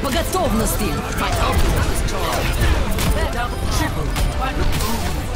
По готовности! My ultimate is charged. Double, triple, quadruple.